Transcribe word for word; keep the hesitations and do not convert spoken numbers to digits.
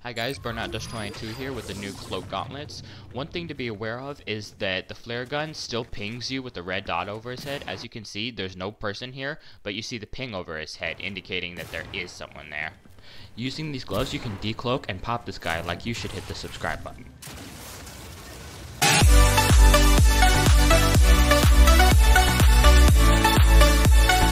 Hi guys, Burnout Dust twenty-two here with the new cloak gauntlets. One thing to be aware of is that the flare gun still pings you with the red dot over his head. As you can see, there's no person here, but you see the ping over his head, indicating that there is someone there. Using these gloves, you can decloak and pop this guy. Like, you should hit the subscribe button.